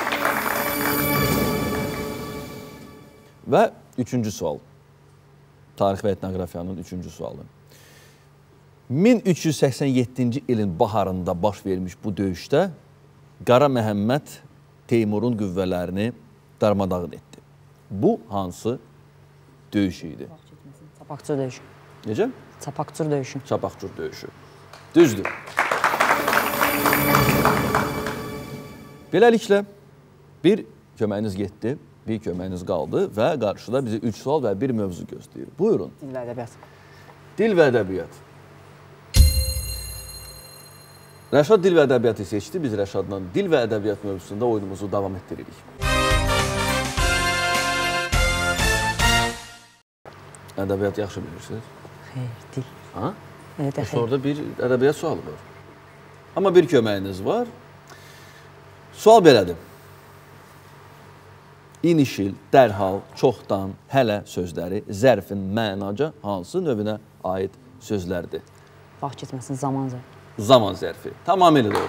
Və üçüncü sual. Tarix və etnografiyanın üçüncü sualı. min üç yüz səksən yeddinci ilin baharında baş vermiş bu döyüşdə Qara Məhəmməd Teymurun qüvvələrini darmadağın etdi. Bu hansı döyüş idi? Çapaqçur döyüşü. Necə? Çapaqçur döyüşü. Çapaqçur döyüşü. Düzdür. Beləliklə, bir köməyiniz getdi, bir köməyiniz qaldı və qarşıda bizi üç sual və bir mövzu gözləyir. Buyurun. Dil və ədəbiyyat. Dil və ədəbiyyat. Rəşad dil və ədəbiyyatı seçdi. Biz Rəşadla dil və ədəbiyyat mövzusunda oyunumuzu davam etdiririk. Ədəbiyyat yaxşı bilirsiniz? Xeyr, dil. Ha? Evet, xeyr. Sonra bir ədəbiyyat sualı var. Amma bir köməyiniz var. Sual belədir. İnişil, dərhal, çoxdan, hələ sözləri zərfin mənaca hansı növünə aid sözlərdir? Vaxt keçməsin, zaman zərfi. Zaman zərfi. Tamamilə doğru.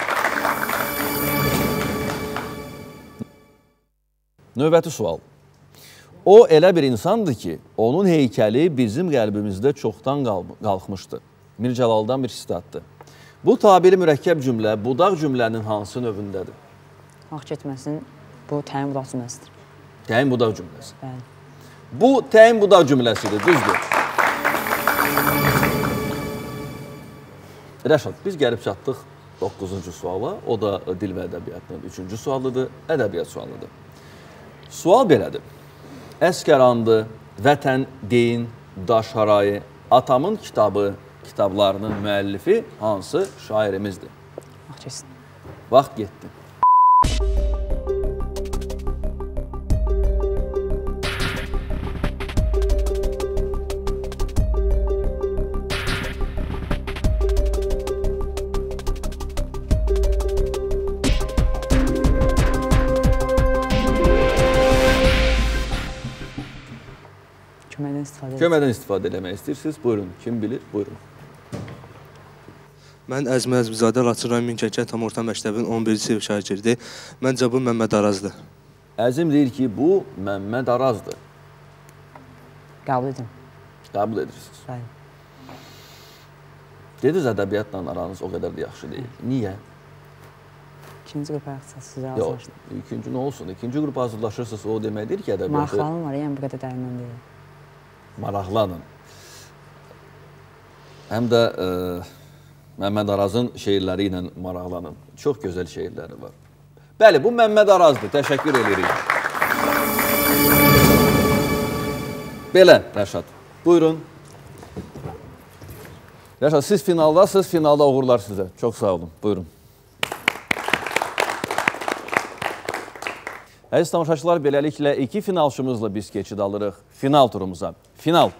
Növbəti sual. O elə bir insandır ki, onun heykəli bizim qəlbimizdə çoxdan qalxmışdı. Mir Cəlaldan bir sitatdır. Bu tabiri mürəkkəb cümlə, budaq cümlənin hansı növündədir? Vaxt keçməsin, bu təyin budaq cümləsidir. Təyin budaq cümləsi. Bəli. Bu təyin budaq cümləsidir, düzdür. Rəşad, biz gəlib çatdıq doqquzuncu suala. O da dil və ədəbiyyatının üçüncü sualıdır, ədəbiyyat sualıdır. Sual belədir. Əskərandı, Vətən, Deyin, Daş Harayı, Atamın kitabı, kitablarının müəllifi hansı şairimizdir? Vaxt keçsin. Vaxt getdi. Köməkdən istifadə edir. Köməkdən istifadə eləmək istəyirsiniz. Buyurun, kim bilir? Buyurun. Mən Əzmi Əzmizadə Laçın rayon Mingəçə tam orta məktəbinin on birinci sinif şagirdi. Məncə bu Məmməd Arazdır. Əzim deyir ki, bu Məmməd Arazdır. Qəbul edim. Qəbul edirsiniz. Bəli. Dediniz ədəbiyyatla aranız o qədər də yaxşı deyil. Niyə? İkinci qrupa ixtisasız Yox, hazırlaşdım. ikinci nə olsun? İkinci qrupa hazırlaşırsınız, o deməkdir ki, ədəbiyyatı... Maraqlanım var, yəni bu qədər dərindən deyil. Maraqlanın. Həm də e, Məmməd Arazın şeirləri ilə maraqlanın. Çox gözəl şeirləri var. Bəli, bu Məmməd Arazdır. Təşəkkür edirik. Belə, Rəşad. Buyurun. Rəşad, siz finaldasınız, finalda uğurlar sizə. Çox sağ olun. Buyurun. Əziz tamaşaçılar, beləliklə iki finalçımızla biz keçid alırıq final turumuza. Final.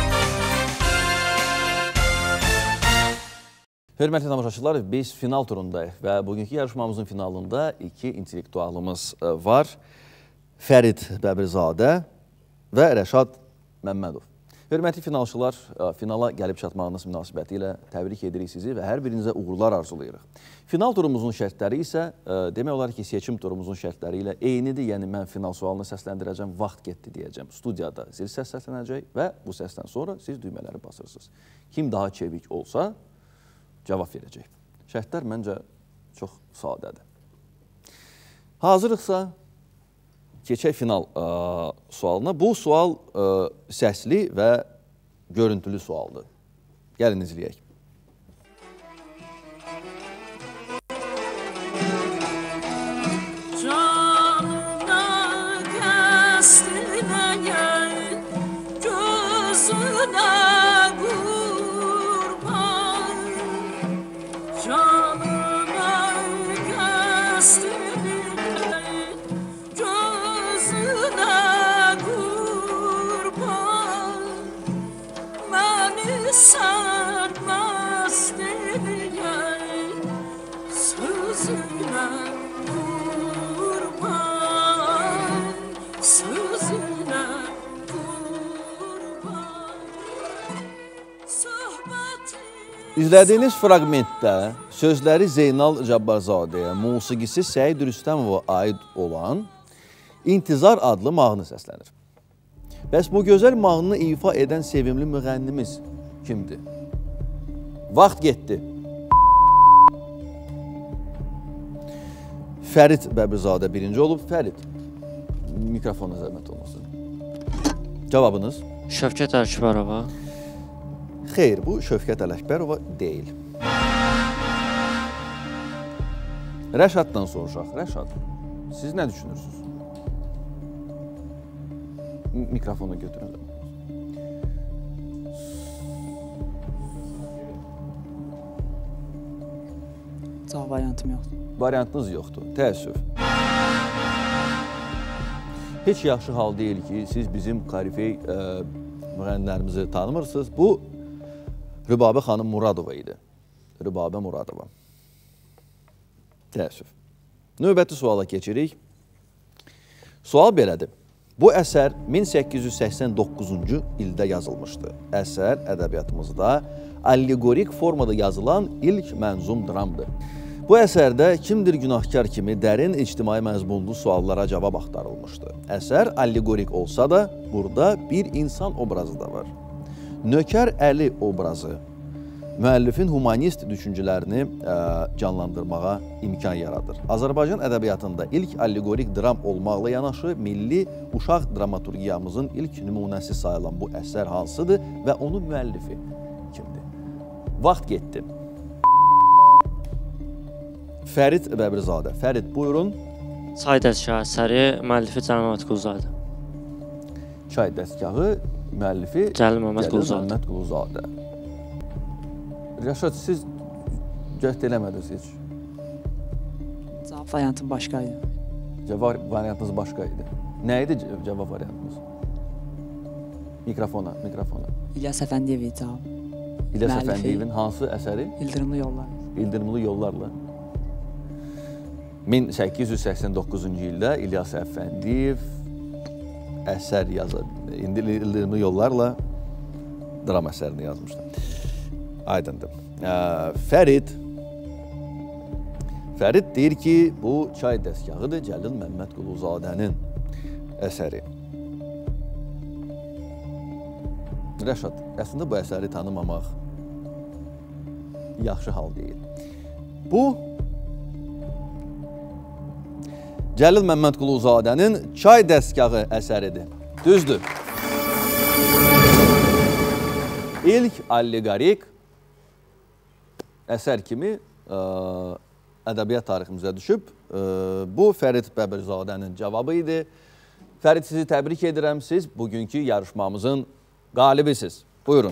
Hörmətli tamaşaçılar, biz final turundayıq və bugünkü yarışmamızın finalında iki intellektualımız var. Fərid Bəbirzadə və Rəşad Məmmədov. Hörmətli finalçılar, finala gəlib çatmağınız münasibəti ilə təbrik edirik sizi və hər birinizə uğurlar arzulayırıq. Final turumuzun şərtləri isə demək olar ki, seçim turumuzun şərtləri ilə eynidir. Yəni, mən final sualını səsləndirəcəm, vaxt getdi deyəcəm. Studiyada zil səs səslənəcək və bu səsdən sonra siz düymələri basırsınız. Kim daha çevik olsa, cavab verəcək. Şərtlər məncə çox sadədir. Hazırıqsa, keçək final ə, sualına. Bu sual ə, səsli və görüntülü sualdır. Gəlin izləyək. Canına qəsdinə gəl, gözünə qurban. Canına qəsdinə gəl, gözünə qurban. Məni sarma İzlədiyiniz fraqmentdə sözləri Zeynal Cabbarzadəyə, musiqisi Səid Rüstəmova aid olan İntizar adlı mahnı səslənir. Bəs bu gözəl mahnını ifa edən sevimli müğənnimiz kimdir? Vaxt getdi. Fərid Bəbirzadə birinci olub. Fərid, mikrofona zəhmət olmasın. Cavabınız? Şövkət Ələkbərova. Xeyr, bu Şövkət Ələkbərova deyil. Rəşaddan soruşaq. Rəşad, siz nə düşünürsünüz? Mikrofonu götürün. Cavab variantım yoxdur. Variantınız yoxdur. Təəssüf. Heç yaxşı hal deyil ki, siz bizim karifey e, müğənnilərimizi tanımırsınız. Bu, Rübabə xanım Muradova idi. Rübabə Muradova. Təəssüf. Növbəti suala keçirik. Sual belədir. Bu əsər min səkkiz yüz səksən doqquzuncu ildə yazılmışdı. Əsər ədəbiyyatımızda allegorik formada yazılan ilk mənzum dramdır. Bu əsərdə kimdir günahkar kimi dərin ictimai məzmunlu suallara cavab axtarılmışdı. Əsər allegorik olsa da, burada bir insan obrazı da var. Nökər Əli obrazı müəllifin humanist düşüncələrini ə, canlandırmağa imkan yaradır. Azərbaycan ədəbiyyatında ilk allegorik dram olmaqla yanaşı, milli uşaq dramaturgiyamızın ilk nümunəsi sayılan bu əsər hansıdır və onun müəllifi kimdir? Vaxt getdi. Fərid Bəbirzadə. Fərid, buyurun. Çay dəstgahı əsəri, müəllifi Cəlil Məmməd Quluzadə. Çay dəstgahı, müəllifi Cəlil Məmməd Quluzadə. Məmməd Quluzadə. Rəşad, siz cəhd eləmədiniz heç. Cavab variantım başqa idi. Cavab variantınız başqa idi. Nə idi cavab variantınız? Mikrofona, mikrofona. İlyas Əfəndiyev idi cavab. İlyas Əfəndiyevin hansı əsəri? İldırımlı yollar. İldırımlı yollarla. min səkkiz yüz səksən doqquzuncu ildə İlyas Əfəndiyev əsər yazır. İndi İldırımlı yollarla dram əsərini yazmışdı. Aydındır. Fərid Fərid deyir ki, bu çay dəstgahıdır Cəlil Məmməd Quluzadənin əsəri. Rəşad, əslində bu əsəri tanımamaq yaxşı hal deyil. Bu, Cəlil Məmməd Quluzadənin çay dəstgahı əsəridir. Düzdür. İlk allegorik əsər kimi ə, ədəbiyyat tariximizə düşüb. Ə, bu, Fərid Bəbirzadənin cavabı idi. Fərid, sizi təbrik edirəm. Siz bugünkü yarışmamızın qalibisiz. Buyurun.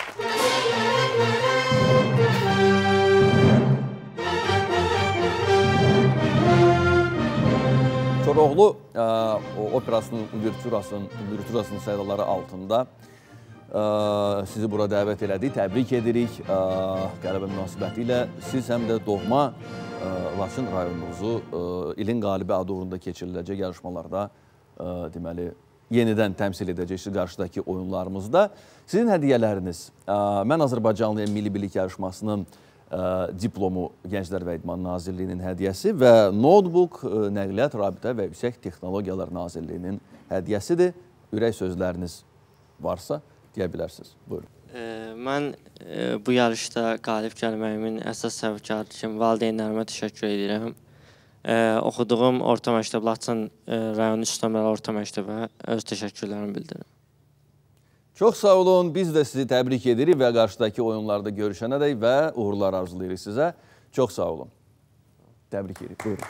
Koroğlu ə, operasının uvertürasının, uvertürasının saydaları altında ə, sizi bura dəvət elədik. Təbrik edirik ə, qələbə münasibəti ilə. Siz həm də doğma ə, Laçın rayonunuzu ə, ilin qalibi adı uğrunda keçiriləcək yarışmalarda ə, deməli, yenidən təmsil edəcəksiniz qarşıdakı oyunlarımızda. Sizin hədiyyələriniz, ə, mən Azərbaycanlıyam Milli Birlik yarışmasının ə, diplomu Gənclər və İdman Nazirliyinin hədiyyəsi və notebook Nəqliyyat, Rabitə və Yüksək Texnologiyalar Nazirliyinin hədiyyəsidir. Ürək sözləriniz varsa deyə bilərsiniz. Buyurun. E, mən e, bu yarışda qalib gəlməyimin əsas səbəbkarı kimi valideynlərimə təşəkkür edirəm. E, oxuduğum orta məktəb Laçın e, rayonu üstəməli orta məktəbə öz təşəkkürlərimi bildirirəm. Çox sağ olun. Biz də sizi təbrik edirik və qarşıdakı oyunlarda görüşənədək və uğurlar arzulayırıq sizə. Çox sağ olun. Təbrik edirik. Buyurun.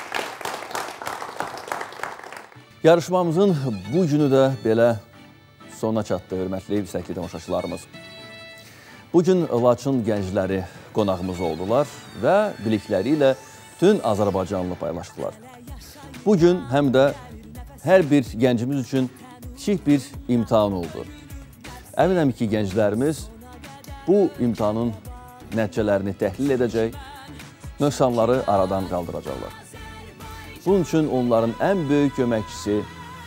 Yarışmamızın bu günü də belə sonuna çatdı, hörmətli yüksəkli tamaşaçılarımız. Bugün Laçın gəncləri qonağımız oldular və bilikləri ilə bütün Azərbaycanlı paylaşdılar. Bugün həm də hər bir gəncimiz üçün kiçik bir imtahan oldu. Əminəm ki, gənclərimiz bu imtahanın nəticələrini təhlil edəcək, nöqsanları aradan qaldıracaqlar. Bunun üçün onların ən böyük köməkçisi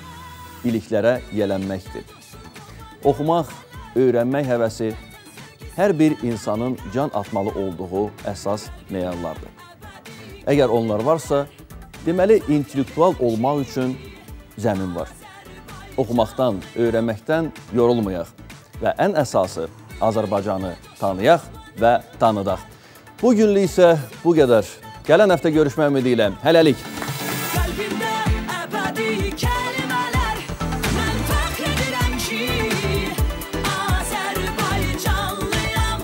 biliklərə yiyələnməkdir. Oxumaq, öyrənmək həvəsi hər bir insanın can atmalı olduğu əsas meyarlardır. Əgər onlar varsa, deməli, intellektual olmaq üçün zəmin var. Oxumaqdan, öyrənməkdən yorulmayaq və ən əsası Azərbaycanı tanıyaq və tanıdaq. Bugünlük isə bu qədər. Gələn həftə görüşmək ümidi ilə. Hələlik. Qəlbimdə əbədi kəlmələr, mən fəxr edirəm ki, Azərbaycanlıyam.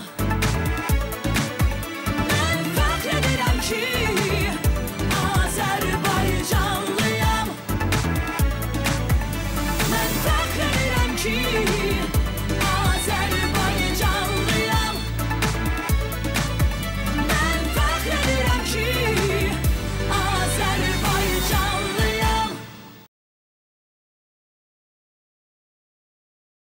Mən fəxr edirəm ki, Azərbaycanlıyam. Mən fəxr edirəm ki,